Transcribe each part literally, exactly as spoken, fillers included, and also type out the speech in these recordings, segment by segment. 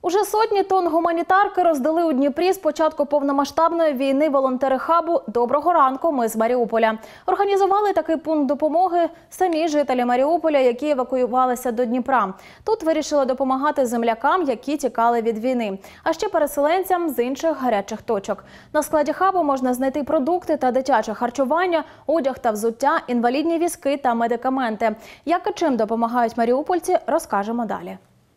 Уже сотні тонн гуманітарки роздали у Дніпрі з початку повномасштабної війни волонтери хабу «Доброго ранку, ми з Маріуполя». Організували такий пункт допомоги самі жителі Маріуполя, які евакуювалися до Дніпра. Тут вирішили допомагати землякам, які тікали від війни, а ще переселенцям з інших гарячих точок. На складі хабу можна знайти продукти та дитяче харчування, одяг та взуття, інвалідні візки та медикаменти. Як і чим допомагають маріупольці, розкажемо далі.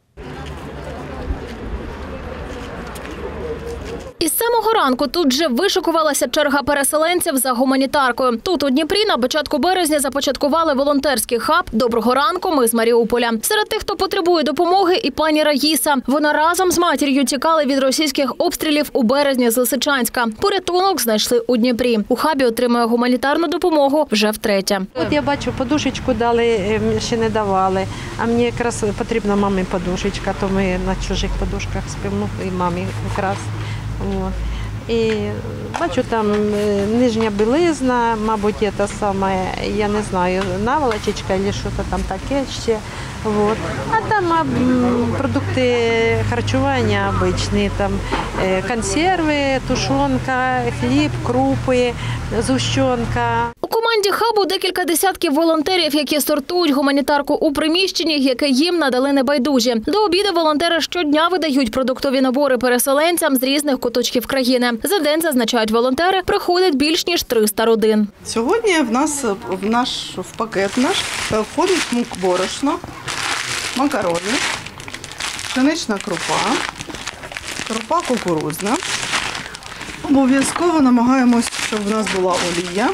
Із самого ранку тут вже вишикувалася черга переселенців за гуманітаркою. Тут у Дніпрі на початку березня започаткували волонтерський хаб «Доброго ранку, ми з Маріуполя». Серед тих, хто потребує допомоги, і пані Раїса. Вона разом з матір'ю тікали від російських обстрілів у березні з Лисичанська. Порятунок знайшли у Дніпрі. У хабі отримує гуманітарну допомогу вже втретє. От я бачу, подушечку дали, ще не давали. А мені якраз потрібна мамі подушечка, то ми на чужих подушках спимо, і мамі якраз. От. І бачу, там нижня білизна, мабуть, це саме, я не знаю, наволочечка або щось там таке ще. От. А там продукти харчування звичайні, там консерви, тушонка, хліб, крупи, згущенка. У команді хабу декілька десятків волонтерів, які сортують гуманітарку у приміщенні, яке їм надали небайдужі. До обіду волонтери щодня видають продуктові набори переселенцям з різних куточків країни. За день, зазначають волонтери, приходить більш ніж триста родин. Сьогодні в нас в наш в пакет наш входить мук борошно, макарони, пшенична крупа, крупа кукурудзна. Обов'язково намагаємось, щоб в нас була олія,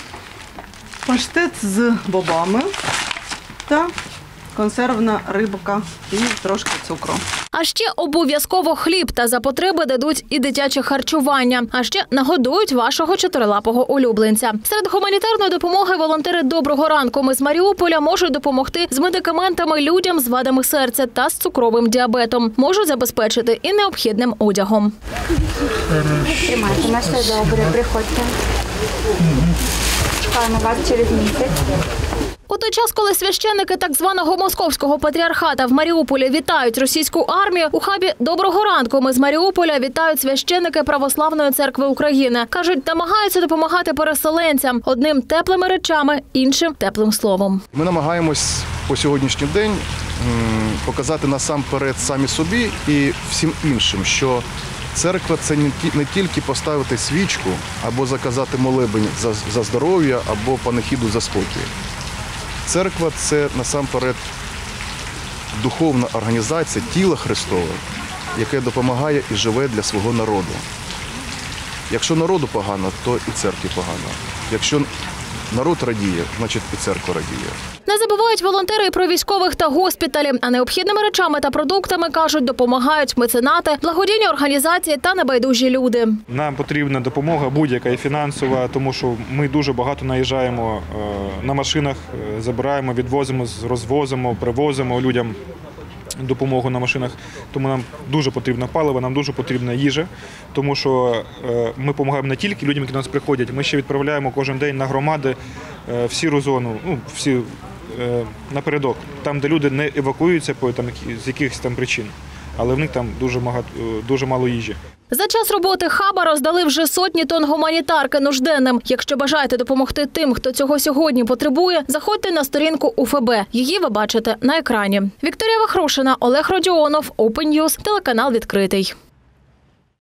паштет з бобами та консервна рибка і трошки цукру. А ще обов'язково хліб та за потреби дадуть і дитяче харчування. А ще нагодують вашого чотирилапого улюбленця. Серед гуманітарної допомоги волонтери «Доброго ранку, ми з Маріуполя» можуть допомогти з медикаментами людям з вадами серця та з цукровим діабетом. Можуть забезпечити і необхідним одягом. Тримайте, на все добре, приходьте. Чекаємо вас через місяць. У той час, коли священники так званого московського патріархата в Маріуполі вітають російську армію, у хабі «Доброго ранку, ми з Маріуполя» вітають священники Православної церкви України. Кажуть, намагаються допомагати переселенцям. Одним теплими речами, іншим теплим словом. Ми намагаємось по сьогоднішній день показати насамперед самі собі і всім іншим, що церква – це не тільки поставити свічку або заказати молебень за здоров'я або панихіду за спокій. Церква – це насамперед духовна організація тіла Христове, яке допомагає і живе для свого народу. Якщо народу погано, то і церкві погано. Якщо народ радіє, значить і церква радіє. Не забувають волонтери і про військових та госпіталі. А необхідними речами та продуктами, кажуть, допомагають меценати, благодійні організації та небайдужі люди. Нам потрібна допомога будь-яка і фінансова, тому що ми дуже багато наїжджаємо на машинах, забираємо, відвозимо, розвозимо, привозимо людям допомогу на машинах. Тому нам дуже потрібно паливо, нам дуже потрібна їжа, тому що ми допомагаємо не тільки людям, які до нас приходять, ми ще відправляємо кожен день на громади в сіру зону, ну, всі напередок, там, де люди не евакуюються по там, з якихось там причин, але в них там дуже багато, дуже мало їжі. За час роботи хаба роздали вже сотні тонн гуманітарки нужденним. Якщо бажаєте допомогти тим, хто цього сьогодні потребує, заходьте на сторінку У Ф Б. Її ви бачите на екрані. Вікторія Вахрушина, Олег Родіонов, Open News, телеканал «Відкритий».